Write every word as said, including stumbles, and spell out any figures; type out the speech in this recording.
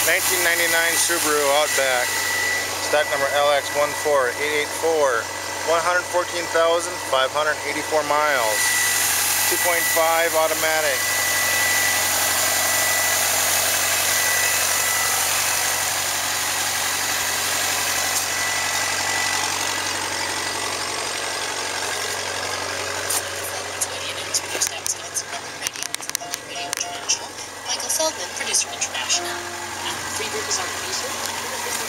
nineteen ninety-nine Subaru Outback, stock number L X one four eight eight four, one hundred fourteen thousand five hundred eighty-four miles, two point five automatic. Producer International. Free Group is our producer.